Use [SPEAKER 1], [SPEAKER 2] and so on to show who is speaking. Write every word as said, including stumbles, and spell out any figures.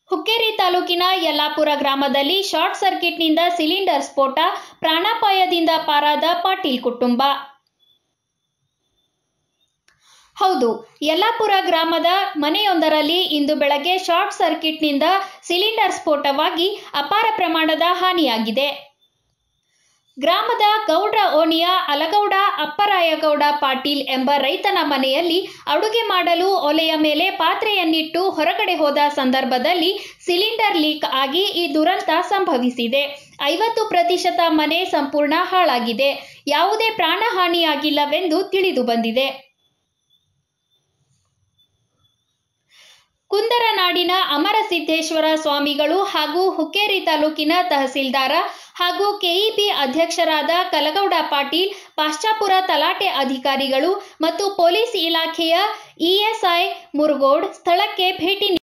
[SPEAKER 1] ಹುಕ್ಕೇರಿ ತಾಲೂಕಿನ ಯಲ್ಲಾಪುರ ಗ್ರಾಮದಲ್ಲಿ ಶಾರ್ಟ್ ಸರ್ಕ್ಯೂಟ್ನಿಂದ ಸಿಲಿಂಡರ್ ಸ್ಫೋಟ, ಪ್ರಾಣಾಪಾಯದಿಂದ ಪಾರಾದ ಪಾಟೀಲ್ ಕುಟುಂಬ. ಹೌದು, ಯಲ್ಲಾಪುರ ಗ್ರಾಮದ ಮನೆಯೊಂದರಲ್ಲಿ ಇಂದು ಬೆಳಗ್ಗೆ ಶಾರ್ಟ್ ಸರ್ಕ್ಯೂಟ್ನಿಂದ ಸಿಲಿಂಡರ್ ಸ್ಫೋಟವಾಗಿ ಅಪಾರ ಪ್ರಮಾಣದ ಹಾನಿಯಾಗಿದೆ. ಗ್ರಾಮದ ಗೌಡ್ರ ಓಣಿಯ ಅಲಗೌಡ ಅಪ್ಪರಾಯಗೌಡ ಪಾಟೀಲ್ ಎಂಬ ರೈತನ ಮನೆಯಲ್ಲಿ ಅಡುಗೆ ಮಾಡಲು ಒಲೆಯ ಮೇಲೆ ಪಾತ್ರೆಯನ್ನಿಟ್ಟು ಹೊರಗಡೆ ಹೋದ ಸಂದರ್ಭದಲ್ಲಿ ಸಿಲಿಂಡರ್ ಲೀಕ್ ಆಗಿ ಈ ದುರಂತ ಸಂಭವಿಸಿದೆ. ಐವತ್ತು ಪ್ರತಿಶತ ಮನೆ ಸಂಪೂರ್ಣ ಹಾಳಾಗಿದೆ. ಯಾವುದೇ ಪ್ರಾಣಹಾನಿಯಾಗಿಲ್ಲವೆಂದು ತಿಳಿದು ಬಂದಿದೆ. ಕುಂದರನಾಡಿನ ಅಮರಸಿದ್ದೇಶ್ವರ ಸ್ವಾಮಿಗಳು ಹಾಗೂ ಹುಕ್ಕೇರಿ ತಾಲೂಕಿನ ತಹಸೀಲ್ದಾರ ಹಾಗೂ ಕೆಇಬಿ ಅಧ್ಯಕ್ಷರಾದ ಕಲಗೌಡ ಪಾಟೀಲ್, ಪಾಶ್ಚಾಪುರ ತಲಾಟೆ ಅಧಿಕಾರಿಗಳು ಮತ್ತು ಪೊಲೀಸ್ ಇಲಾಖೆಯ ಇಎಸ್ಐ ಮುರುಗೋಡ್ ಸ್ಥಳಕ್ಕೆ ಭೇಟಿ